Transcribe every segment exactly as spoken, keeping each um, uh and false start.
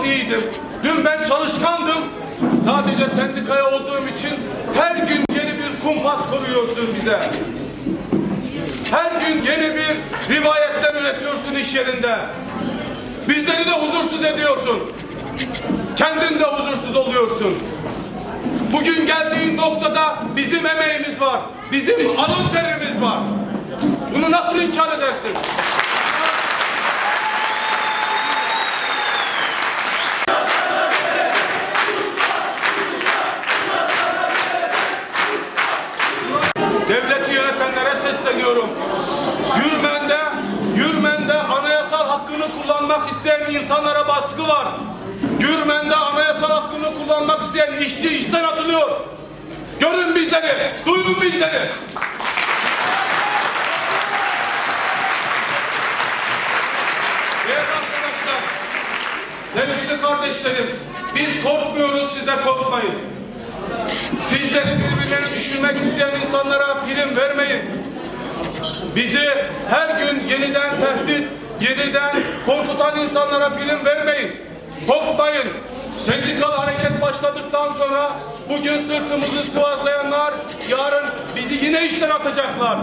çok iyiydim. Dün ben çalışkandım. Sadece sendikaya olduğum için her gün yeni bir kumpas kuruyorsun bize. Her gün yeni bir rivayetler üretiyorsun iş yerinde. Bizleri de huzursuz ediyorsun. Kendin de huzursuz oluyorsun. Bugün geldiğin noktada bizim emeğimiz var. Bizim alın terimiz var. Bunu nasıl inkar edersin? Devleti yönetenlere sesleniyorum. Yürmen'de, Yürmen'de anayasal hakkını kullanmak isteyen insanlara baskı var. Yürmen'de anayasal hakkını kullanmak isteyen işçi işten atılıyor. Görün bizleri, duyun bizleri. Değerli arkadaşlar, sevgili kardeşlerim, biz korkmuyoruz, siz de korkmayın. Sizleri birbirlerini düşürmek isteyen insanlara prim vermeyin. Bizi her gün yeniden tehdit, yeniden korkutan insanlara prim vermeyin. Korkmayın. Sendikal hareket başladıktan sonra bugün sırtımızı sıvazlayanlar yarın bizi yine işten atacaklar.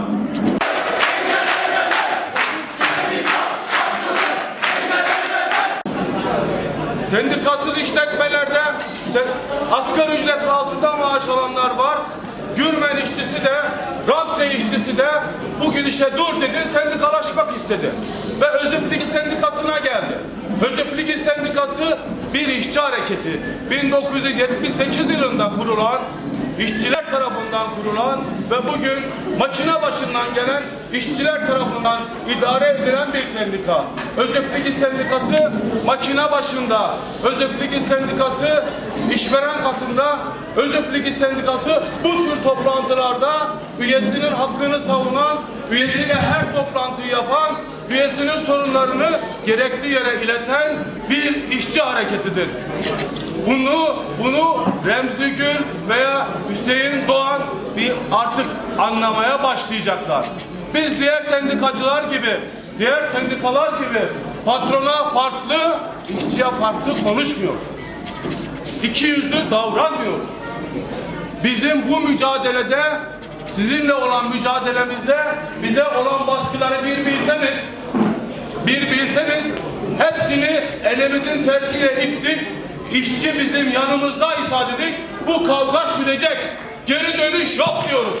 Sendikasız işletmelerde asgari ücret altında maaş alanlar var. Gürmen işçisi de, Ramsey işçisi de bugün işe dur dedi, sendikalaşmak istedi. Ve Özüp Ligi Sendikası'na geldi. Özüp Ligi Sendikası bir işçi hareketi. bin dokuz yüz yetmiş sekiz yılında kurulan, işçiler tarafından kurulan ve bugün makine başından gelen işçiler tarafından idare edilen bir sendika. Özüp Ligi Sendikası makine başında, Özüp Ligi Sendikası işveren katında, Özüp Ligi Sendikası bu tür toplantılarda üyesinin hakkını savunan, üyesiyle her toplantıyı yapan, üyesinin sorunlarını gerekli yere ileten bir işçi hareketidir. Bunu, bunu Remzi Gül veya Hüseyin Doğan bir artık anlamaya başlayacaklar. Biz diğer sendikacılar gibi, diğer sendikalar gibi patrona farklı, işçiye farklı konuşmuyoruz. İki yüzlü davranmıyoruz. Bizim bu mücadelede, sizinle olan mücadelemizde bize olan baskıları bir bilseniz, bir bilseniz hepsini elimizin tersiyle ittik. İşçi bizim yanımızdaysa dedik, bu kavga sürecek. Geri dönüş yok diyoruz.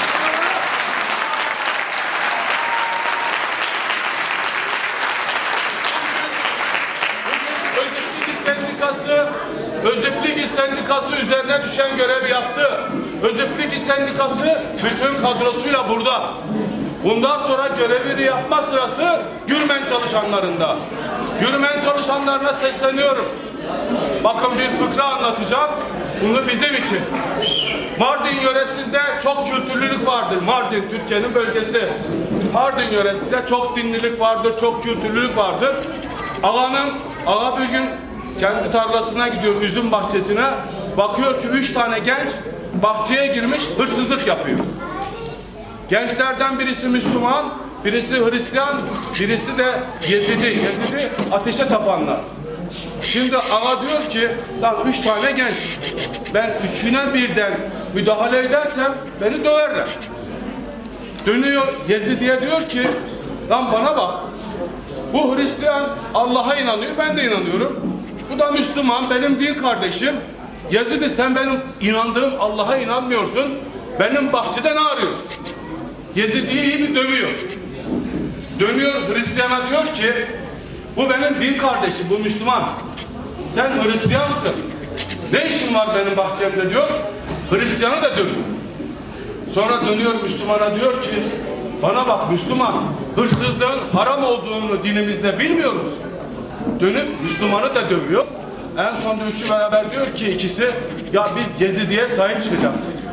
Özüp Ligi Sendikası, Özüp Ligi Sendikası üzerine düşen görevi yaptı. Özüp Ligi Sendikası bütün kadrosuyla burada. Bundan sonra görevini yapma sırası Gürmen çalışanlarında. Gürmen çalışanlarına sesleniyorum. Bakın bir fıkra anlatacağım. Bunu bizim için. Mardin yöresinde çok kültürlülük vardır. Mardin Türkiye'nin bölgesi. Mardin yöresinde çok dinlilik vardır, çok kültürlülük vardır. Ağanın, ağa bir gün kendi tarlasına gidiyor, üzüm bahçesine. Bakıyor ki üç tane genç bahçeye girmiş, hırsızlık yapıyor. Gençlerden birisi Müslüman, birisi Hristiyan, birisi de Yezidi. Yezidi ateşe tapanlar. Şimdi ağa diyor ki, lan üç tane genç, ben üçüne birden müdahale edersem beni döverler. Dönüyor Yezidi'ye diyor ki, lan bana bak, bu Hristiyan Allah'a inanıyor, ben de inanıyorum. Bu da Müslüman, benim din kardeşim. Yezidi, sen benim inandığım Allah'a inanmıyorsun, benim bahçede ne arıyorsun? Yezidi'yi iyi bir dövüyor. Dönüyor Hristiyan'a diyor ki, bu benim din kardeşim, bu Müslüman. Sen Hristiyansın. Ne işin var benim bahçemde diyor. Hristiyan'ı da dövüyor. Sonra dönüyor Müslümana diyor ki, bana bak Müslüman, hırsızlığın haram olduğunu dinimizde bilmiyor musun? Dönüp Müslümanı da dövüyor. En sonunda üçü beraber diyor ki ikisi, ya biz Yezidi'ye sahip çıkacağız.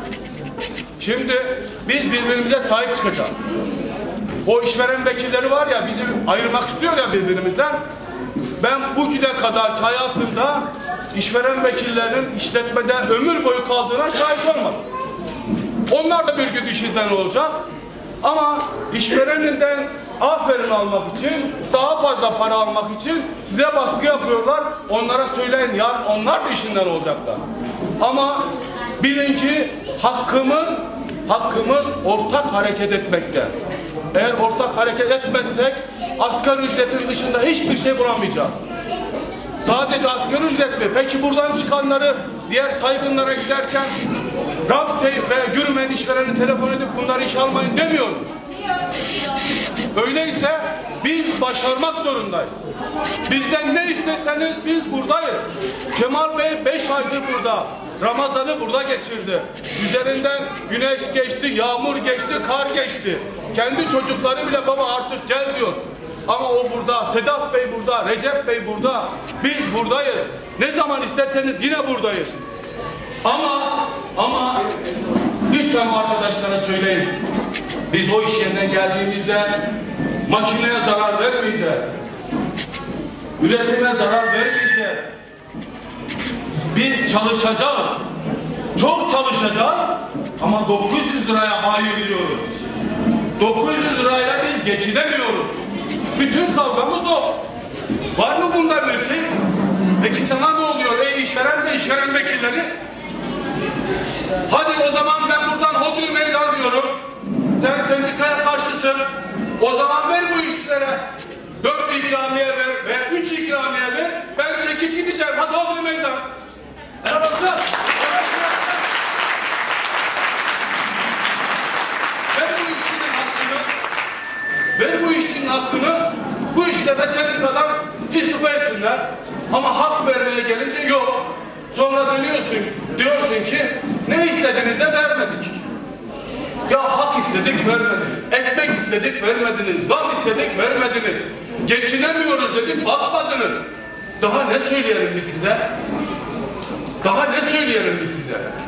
Şimdi biz birbirimize sahip çıkacağız. O işveren vekilleri var ya, bizi ayırmak istiyor ya birbirimizden. Ben bugüne kadar hayatımda işveren vekillerinin işletmede ömür boyu kaldığına şahit olmadım. Onlar da bir gün işinden olacak. Ama işvereninden aferin almak için, daha fazla para almak için size baskı yapıyorlar. Onlara söyleyin, yarın onlar da işinden olacaklar. Ama bilin ki hakkımız, hakkımız ortak hareket etmekte. Eğer ortak hareket etmezsek asgari ücretin dışında hiçbir şey bulamayacağız. Sadece asgari ücret mi? Peki buradan çıkanları diğer saygınlara giderken Rab ve Gürmen işvereni telefon edip bunları iş almayın demiyorum. Öyleyse biz başarmak zorundayız. Bizden ne isteseniz biz buradayız. Kemal Bey beş aydır burada. Ramazan'ı burada geçirdi. Üzerinden güneş geçti, yağmur geçti, kar geçti. Kendi çocukları bile baba artık gel diyor. Ama o burada, Sedat Bey burada, Recep Bey burada. Biz buradayız. Ne zaman isterseniz yine buradayız. Ama, ama lütfen arkadaşlara söyleyin. Biz o iş yerine geldiğimizde makineye zarar vermeyeceğiz. Üretime zarar vermeyeceğiz. Biz çalışacağız. Çok çalışacağız. Ama dokuz yüz liraya hayır diyoruz. dokuz yüz lirayla biz geçinemiyoruz. Bütün kavgamız o. Var mı bunda bir şey? Peki sana ne oluyor ey işveren ve işveren vekilleri? Hadi o zaman ben buradan hodri meydan diyorum. Sen sendikaya karşısın. O zaman ver bu işçilere. Dört ikramiye ver ve üç ikramiye ver. Ben çekip gideceğim. Hadi hodri meydan. Arabası. Ver bu işçinin hakkını. Ver bu işçinin hakkını. Bu işlerde sendikadan istifa etsinler. Ama hak vermeye gelince yok. Sonra dönüyorsun, diyorsun ki ne istediniz de vermedik. Ya hak istedik vermediniz. Ekmek istedik vermediniz. Zam istedik vermediniz. Geçinemiyoruz dedik bakmadınız. Daha ne söyleyelim biz size? Daha ne söyleyelim biz size?